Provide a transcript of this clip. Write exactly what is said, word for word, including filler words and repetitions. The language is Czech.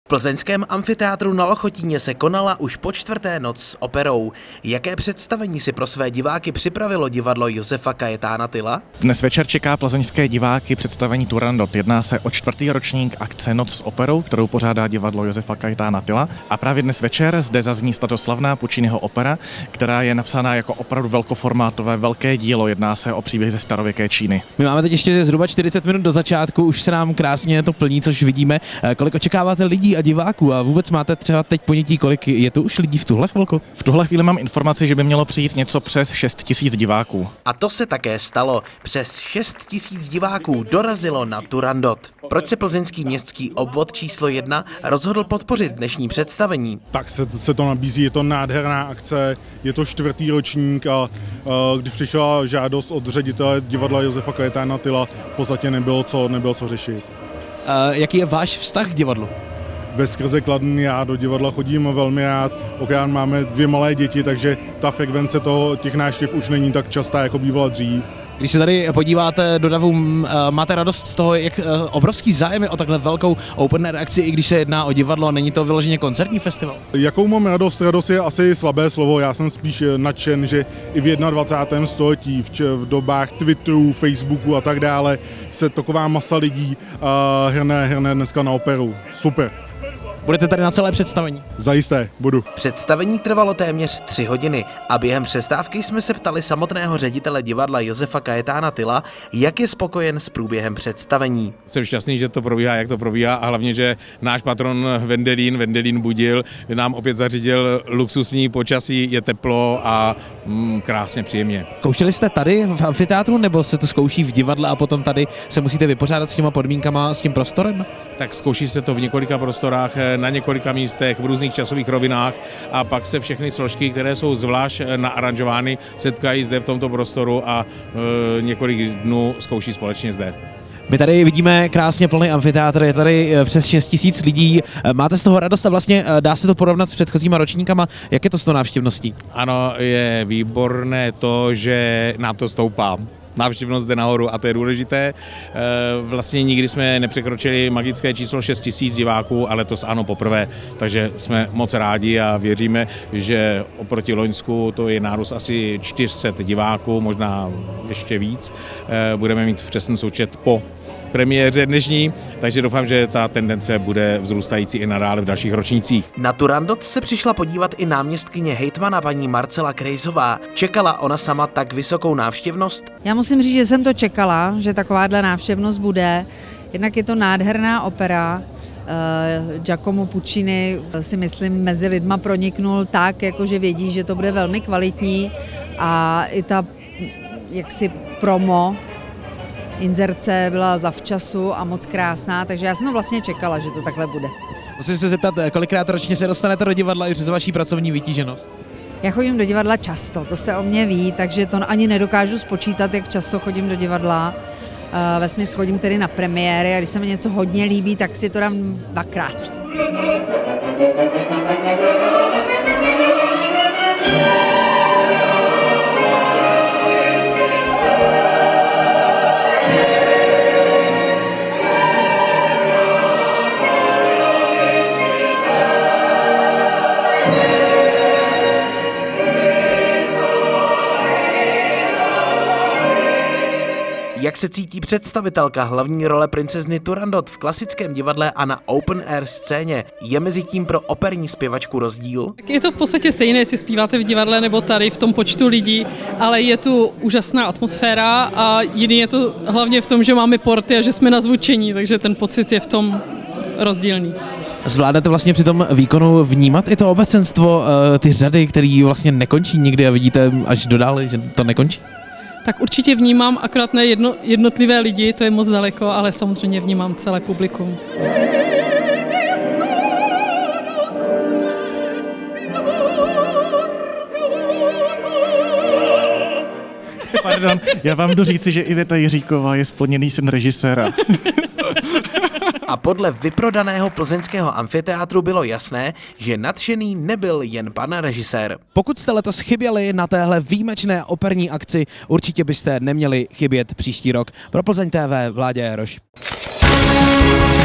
plzeňském amfiteátru na Lochotíně se konala už po čtvrté noc s operou. Jaké představení si pro své diváky připravilo divadlo Josefa Kajetána Tyla? Dnes večer čeká plzeňské diváky představení Turandot. Jedná se o čtvrtý ročník akce Noc s operou, kterou pořádá divadlo Josefa Kajetána Tyla. A právě dnes večer zde zazní statoslavná Pucciniho opera, která je napsána jako opravdu velkoformátové velké dílo. Jedná se o příběh ze starověké Číny. My máme teď ještě zhruba čtyřicet minut do začátku, už se nám krásně to plní, což vidíme. Kolik očekáváte lidí a diváků a vůbec máte třeba teď ponětí, kolik je tu už lidí v tuhle chvilku? V tuhle chvíli mám informaci, že by mělo přijít něco přes šest tisíc diváků. A to se také stalo. Přes šest tisíc diváků dorazilo na Turandot. Proč se plzeňský městský obvod číslo jedna rozhodl podpořit dnešní představení? Tak se, se to nabízí, je to nádherná akce, je to čtvrtý ročník a, a když přišla žádost od ředitele divadla Josefa Kajetána Tyla, v podstatě nebylo co, nebylo co řešit. Uh, jaký je váš vztah k divadlu? Veskrze kladný, já do divadla chodím velmi rád, okrát máme dvě malé děti, takže ta frekvence toho, těch návštěv už není tak častá, jako bývala dřív. Když se tady podíváte do davu, máte radost z toho, jak obrovský zájem je o takhle velkou open air akci, i když se jedná o divadlo a není to vyloženě koncertní festival? Jakou mám radost? Radost je asi slabé slovo, já jsem spíš nadšen, že i v dvacátém prvním století, v, v dobách Twitteru, Facebooku a tak dále, se taková masa lidí uh, hrne, hrne dneska na operu. Super. Budete tady na celé představení? Zajisté, budu. Představení trvalo téměř tři hodiny a během přestávky jsme se ptali samotného ředitele divadla Josefa Kajetána Tyla, jak je spokojen s průběhem představení. Jsem šťastný, že to probíhá, jak to probíhá a hlavně, že náš patron Vendelín, Vendelín Budil, nám opět zařídil luxusní počasí, je teplo a mm, krásně příjemně. Zkoušeli jste tady v amfiteátru nebo se to zkouší v divadle a potom tady se musíte vypořádat s těma podmínkama, s tím prostorem? Tak zkouší se to v několika prostorách, na několika místech, v různých časových rovinách a pak se všechny složky, které jsou zvlášť naaranžovány, setkají zde v tomto prostoru a e, několik dnů zkouší společně zde. My tady vidíme krásně plný amfiteátr, je tady přes šest tisíc lidí. Máte z toho radost a vlastně dá se to porovnat s předchozíma ročníkama? Jak je to s tou návštěvností? Ano, je výborné to, že nám to stoupá. Návštěvnost jde nahoru a to je důležité. Vlastně nikdy jsme nepřekročili magické číslo šest tisíc diváků, ale to ano poprvé, takže jsme moc rádi a věříme, že oproti loňsku to je nárůst asi čtyři sta diváků, možná ještě víc. Budeme mít přesný součet po premiéře dnešní, takže doufám, že ta tendence bude vzrůstající i nadále v dalších ročnících. Na Turandot se přišla podívat i náměstkyně hejtmana paní Marcela Krejzová. Čekala ona sama tak vysokou návštěvnost? Já musím říct, že jsem to čekala, že takováhle návštěvnost bude. Jednak je to nádherná opera. Giacomo Puccini si myslím mezi lidma proniknul tak, jakože vědí, že to bude velmi kvalitní a i ta jaksi promo inzerce byla zavčasu a moc krásná, takže já jsem to vlastně čekala, že to takhle bude. Musím se zeptat, kolikrát ročně se dostanete do divadla i přes vaší pracovní vytíženost? Já chodím do divadla často, to se o mě ví, takže to ani nedokážu spočítat, jak často chodím do divadla. Vesměs chodím tedy na premiéry a když se mi něco hodně líbí, tak si to dám dvakrát. Jak se cítí představitelka hlavní role princezny Turandot v klasickém divadle a na open air scéně? Je mezi tím pro operní zpěvačku rozdíl? Je to v podstatě stejné, jestli zpíváte v divadle nebo tady v tom počtu lidí, ale je tu úžasná atmosféra a jiný je to hlavně v tom, že máme porty a že jsme na zvučení, takže ten pocit je v tom rozdílný. Zvládáte vlastně při tom výkonu vnímat i to obecenstvo, ty řady, které vlastně nekončí nikdy a vidíte až do dále, že to nekončí? Tak určitě vnímám, akorát ne jedno, jednotlivé lidi, to je moc daleko, ale samozřejmě vnímám celé publikum. Pardon, já vám jdu říci, že Iveta Jiříková je splněný syn režiséra. A podle vyprodaného plzeňského amfiteátru bylo jasné, že nadšený nebyl jen pan režisér. Pokud jste letos chyběli na téhle výjimečné operní akci, určitě byste neměli chybět příští rok. Pro Plzeň T V Vláďa Jaroš.